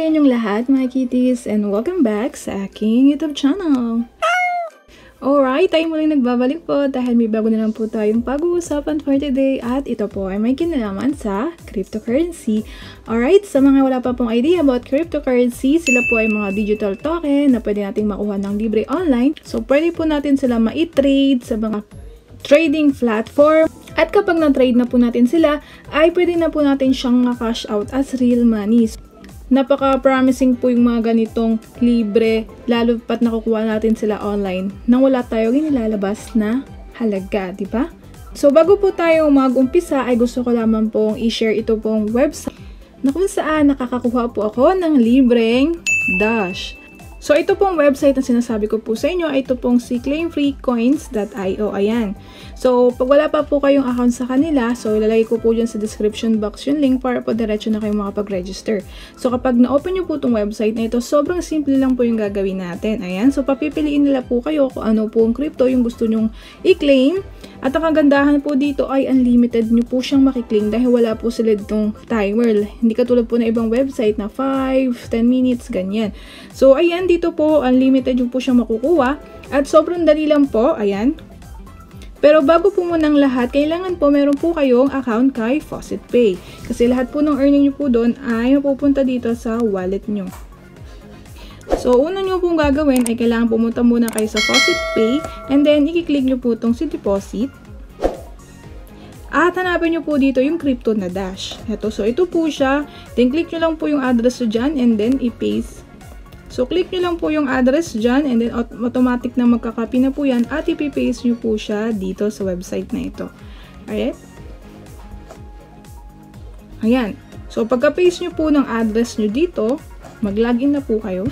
sa inyong lahat mga kitties and welcome back sa aking YouTube channel. Alright, tayo muling nagbabalik po dahil may bago na lang po tayong pag-uusapan for today at ito po ay may kinalaman sa cryptocurrency. Alright, sa mga wala pa pong idea about cryptocurrency, sila po ay mga digital token na pwede nating makuha ng libre online. So, pwede po natin sila ma-trade sa mga trading platform. At kapag na-trade na po natin sila, ay pwede na po natin siyang ma-cash out as real money. Napaka-promising po yung mga ganitong libre, lalo pat nakukuha natin sila online nang wala tayong inilalabas na halaga, di ba? So, bago po tayo mag-umpisa, ay gusto ko lamang pong i-share ito pong website na kung saan nakakakuha po ako ng libreng Dash. So, ito pong website na sinasabi ko po sa inyo ay ito pong si claimfreecoins.io. Ayan. So, pag wala pa po kayong account sa kanila, so ilalagay ko po dyan sa description box yung link para po diretso na kayo makapag-register. So, kapag na-open nyo po itong website na ito, sobrang simple lang po yung gagawin natin. Ayan. So, papipiliin nila po kayo kung ano po ang crypto yung gusto nyong i-claim. At ang kagandahan po dito ay unlimited nyo po siyang makiklaim dahil wala po sila ditong timer. Hindi katulad po na ibang website na 5, 10 minutes, ganyan. So, ayan, dito po, unlimited yung po siyang makukuha. At sobrang dali lang po, ayan. Pero bago po munang lahat, kailangan po meron po kayong account kay FaucetPay. Kasi lahat po ng earning nyo po doon ay mapupunta dito sa wallet nyo. So, una nyo pong gagawin ay kailangan pumunta muna kayo sa FaucetPay and then i-click nyo po itong si deposit. At hanapin nyo po dito yung crypto na Dash. Ito, so ito po siya. Then click nyo lang po yung address nyo dyan and then i-paste. So, click nyo lang po yung address dyan and then automatic na magkakopy na po yan at ipipaste nyo po siya dito sa website na ito. Alright? Ayan. So, pagka-paste nyo po ng address nyo dito, mag-login na po kayo.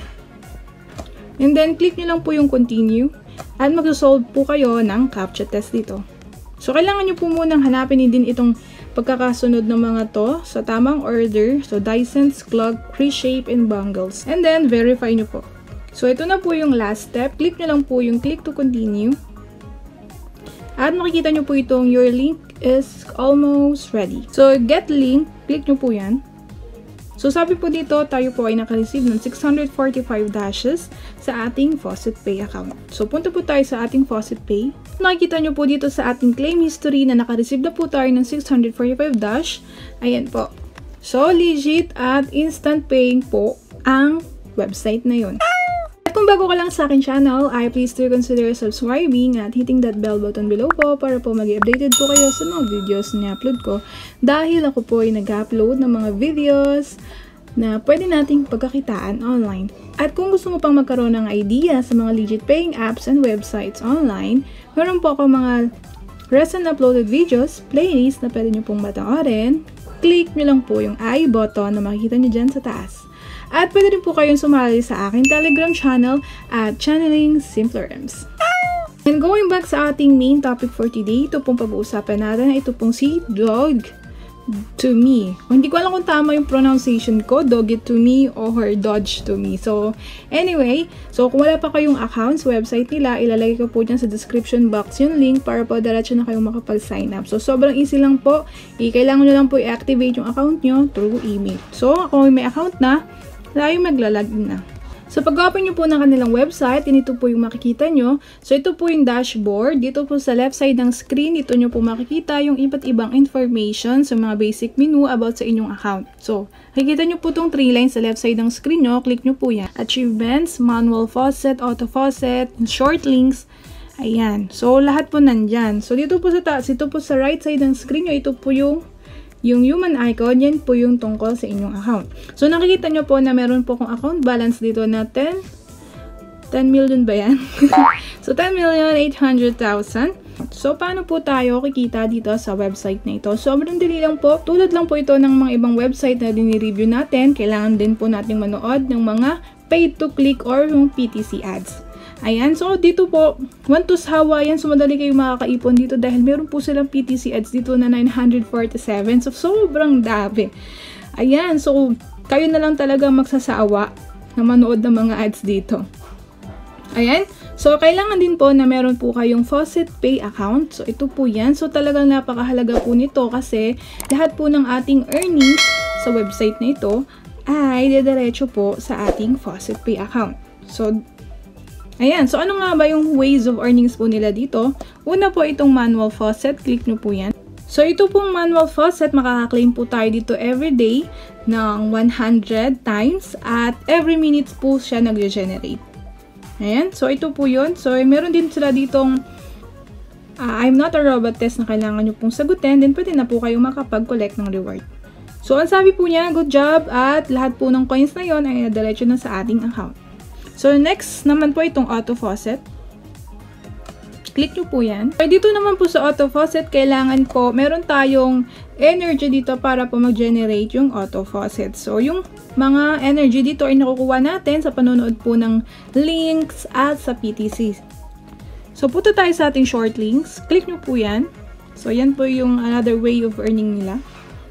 And then, click nyo lang po yung continue at mag-solve po kayo ng CAPTCHA test dito. So, kailangan nyo po munang hanapin din itong pagkakasunod ng mga to sa tamang order. So, Dyson's, Clog, Reshape, and Bangles. And then, verify nyo po. So, ito na po yung last step. Click nyo lang po yung click to continue. At makikita nyo po itong your link is almost ready. So, get link. Click nyo po yan. So, sabi po dito, tayo po ay nakareceive ng 645 dashes sa ating FaucetPay account. So, punta po tayo sa ating FaucetPay. Nakikita nyo po dito sa ating claim history na nakareceive na po tayo ng 645 dash. Ayan po. So, legit at instant paying po ang website na yun. At kung bago ka lang sa akin channel, ay please do consider subscribing at hitting that bell button below po para po mag-updated po kayo sa mga videos na upload ko dahil ako po ay nag-upload ng mga videos na pwede nating pagkakitaan online. At kung gusto mo pang magkaroon ng idea sa mga legit paying apps and websites online, meron po ako mga recent uploaded videos, playlist na pwede nyo pong mataarin. Click nyo lang po yung I button na makikita nyo dyan sa taas. At pwede rin po kayong sumali sa aking Telegram channel at Channeling Simplerms. And going back sa ating main topic for today, ito pong pag-uusapan natin, ito pong si Dog to Me. Hindi ko alam kung tama yung pronunciation ko, Dog it to me or Dodge to me. So, anyway, so kung wala pa kayong account sa website nila, ilalagay ko po dyan sa description box yung link para po diretso na kayong makapag-sign up. So, sobrang easy lang po. Kailangan nyo lang po i-activate yung account nyo through email. So, kung may account na, tayo maglalagin na. So, pag-open nyo po ng kanilang website, ito po yung makikita nyo. So, ito po yung dashboard. Dito po sa left side ng screen, dito nyo po makikita yung iba't ibang information sa mga basic menu about sa inyong account. So, makikita nyo po itong 3 lines sa left side ng screen nyo. Click nyo po yan. Achievements, manual faucet, auto faucet, short links. Ayan. So, lahat po nandyan. So, dito po sa taas, ito po sa right side ng screen nyo, ito po yung human icon, yan po yung tungkol sa inyong account. So, nakikita nyo po na meron po akong account balance dito na 10 million ba yan? So, 10,800,000. So, paano po tayo kikita dito sa website na ito? Sobrang dali lang po. Tulad lang po ito ng mga ibang website na dinireview natin. Kailangan din po nating manood ng mga pay to click or yung PTC ads. Ayan, so dito po, 1 to sawa yan, so madali kayo makakaipon dito dahil meron po silang PTC ads dito na 947, so sobrang dami. Ayan, so kayo na lang talaga magsasawa na manood ng mga ads dito. Ayan, so kailangan din po na meron po kayong FaucetPay account, so ito po yan, so talagang napakahalaga po nito kasi lahat po ng ating earnings sa website na ito ay didiretso po sa ating Faucet Pay account. So, ayan. So, ano nga ba yung ways of earnings po nila dito? Una po itong manual faucet. Click nyo po yan. So, ito pong manual faucet, makaka-claim po tayo dito every day ng 100 times at every minute po siya nag-generate. Ayan. So, ito po yun. So, meron din sila ditong I'm not a robot test na kailangan nyo pong sagutin. Then, pwede na po kayong makapag-collect ng reward. So, ang sabi po niya, good job, at lahat po ng coins na yon ay nadiretso na sa ating account. So, next naman po itong auto faucet. Click nyo po yan. So, dito naman po sa auto faucet, kailangan po, meron tayong energy dito para po mag-generate yung auto faucet. So, yung mga energy dito ay nakukuha natin sa panonood po ng links at sa PTC. So, punta tayo sa ating short links. Click nyo po yan. So, yan po yung another way of earning nila.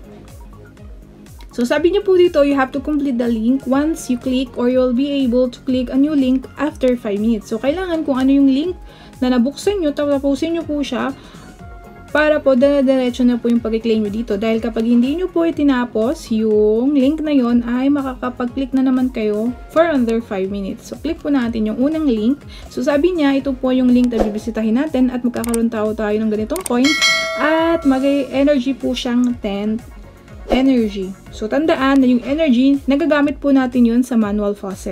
So, sabi niyo po dito, you have to complete the link once you click or you'll be able to click a new link after 5 minutes. So, kailangan kung ano yung link na nabuksan nyo, tapusin nyo po siya para po diretso na po yung pag-claim nyo dito. Dahil kapag hindi nyo po itinapos, yung link na yon ay makakapag-click na naman kayo for under 5 minutes. So, click po natin yung unang link. So, sabi niya, ito po yung link na bibisitahin natin at magkakaroon tayo ng ganitong coins at mag-energy po siyang 10 energy. So, tandaan na yung energy, nagagamit po natin yun sa manual faucet.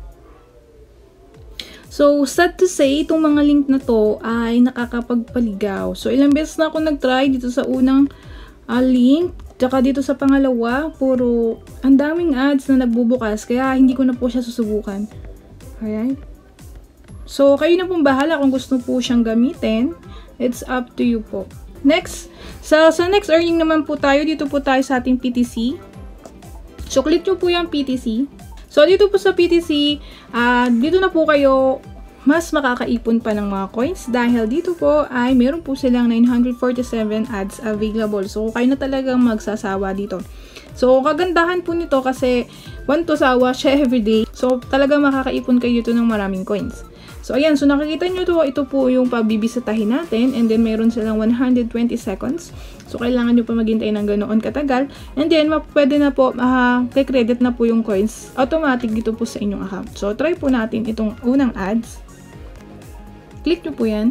So, sad to say, itong mga link na to ay nakakapagpaligaw. So, ilang beses na ako nag-try dito sa unang link, tsaka dito sa pangalawa, puro ang daming ads na nagbubukas, kaya hindi ko na po siya susubukan. Alright? So, kayo na pong bahala kung gusto po siyang gamitin. It's up to you po. Next, sa next earning naman po tayo, dito po tayo sa ating PTC. So, click nyo po yung PTC. So, dito po sa PTC, dito na po kayo mas makakaipon pa ng mga coins dahil dito po ay meron po silang 947 ads available. So, kayo na talagang magsasawa dito. So, kagandahan po nito kasi 1 to sawa siya everyday. So, talagang makakaipon kayo dito ng maraming coins. So, ayan. So, nakikita nyo to. Ito po yung pabibisitahin natin. And then, meron silang 120 seconds. So, kailangan nyo pa maghintay ng ganoon katagal. And then, pwede na po, kay-credit na po yung coins. Automatic dito po sa inyong account. So, try po natin itong unang ads. Click nyo po yan.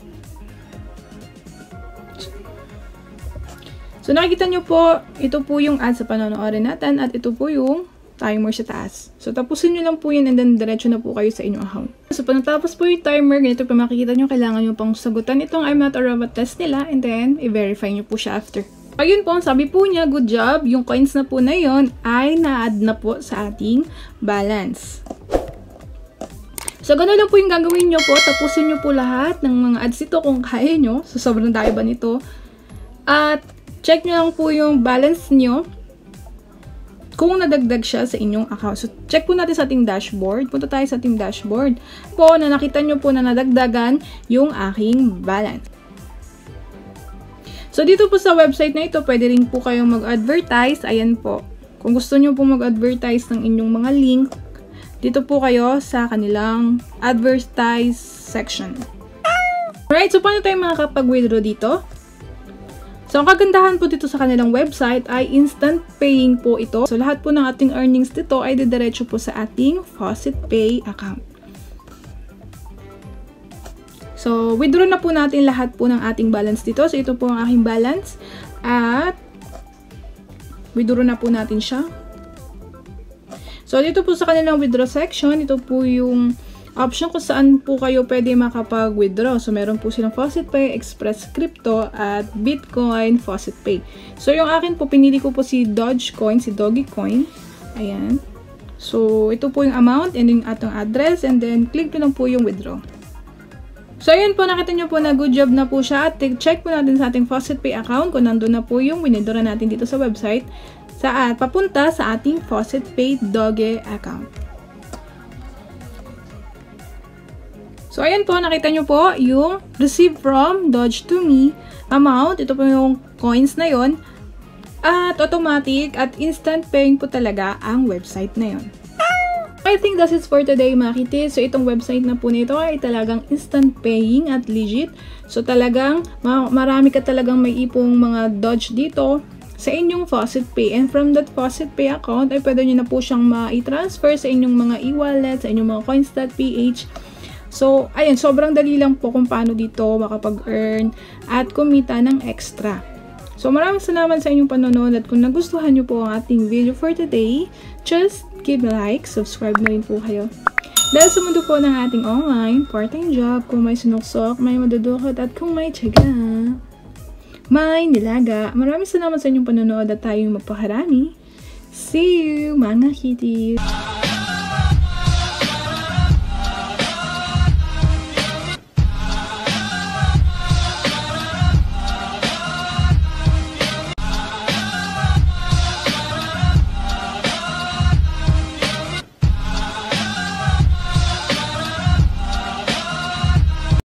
So, nakikita nyo po, ito po yung ads sa panonoodin natin. At ito po yung timer sa taas. So, tapusin nyo lang po yun and then diretso na po kayo sa inyong account. So, pag natapos po yung timer, ganito pa makikita nyo, kailangan nyo pang sagutan itong I'm not a robot test nila and then i-verify nyo po siya after. Ayun po, sabi po niya, good job, yung coins na po na yon ay na-add na po sa ating balance. So, gano'n lang po yung gagawin nyo po. Tapusin nyo po lahat ng mga ads ito kung kaya nyo. So, sobrang dami ba nito? At check nyo lang po yung balance nyo kung nadagdag siya sa inyong account. So, check po natin sa ating dashboard. Punta tayo sa ating dashboard po na nakita nyo po na nadagdagan yung aking balance. So, dito po sa website na ito, pwede rin po kayong mag-advertise. Ayan po. Kung gusto nyo po mag-advertise ng inyong mga link, dito po kayo sa kanilang advertise section. Alright, so paano tayo makakapag-withdraw dito? So, ang kagandahan po dito sa kanilang website ay instant paying po ito. So, lahat po ng ating earnings dito ay didiretso po sa ating Faucet Pay account. So, withdraw na po natin lahat po ng ating balance dito. So, ito po ang aking balance. At, withdraw na po natin siya. So, dito po sa kanilang withdraw section, ito po yung option kung saan po kayo pwede makapag-withdraw. So, meron po silang Faucet Pay, Express Crypto, at Bitcoin Faucet Pay. So, yung akin po, pinili ko po si Dogecoin, si Dogecoin. Ayan. So, ito po yung amount and yung atong address and then click nyo lang po yung withdraw. So, ayan po, nakita nyo po na good job na po siya. At check po natin sa ating Faucet Pay account kung nandun na po yung withdraw natin dito sa website papunta sa ating Faucet Pay Doge account. So, ayan po, nakita nyo po yung receive from Doge to me amount. Ito po yung coins na yon. At automatic at instant paying po talaga ang website na yon. I think that's it for today, mga kitis. So, itong website na po nito ay talagang instant paying at legit. So, talagang marami ka talagang may ipong mga Doge dito sa inyong Faucet Pay. And from that Faucet Pay account ay pwede nyo na po siyang ma-transfer sa inyong mga e-wallet, sa inyong mga coins.ph. So, ayan, sobrang dali lang po kung paano dito makapag-earn at kumita ng extra. So, maraming salamat sa inyong panonood at kung nagustuhan nyo po ang ating video for today, just give a like, subscribe na rin po kayo. Dahil sa mundo po ng ating online, part-time job, kung may sinuksok, may madudukot at kung may tiyaga, may nilaga. Maraming salamat sa inyong panonood at tayong magpakarami. See you, mga kitties!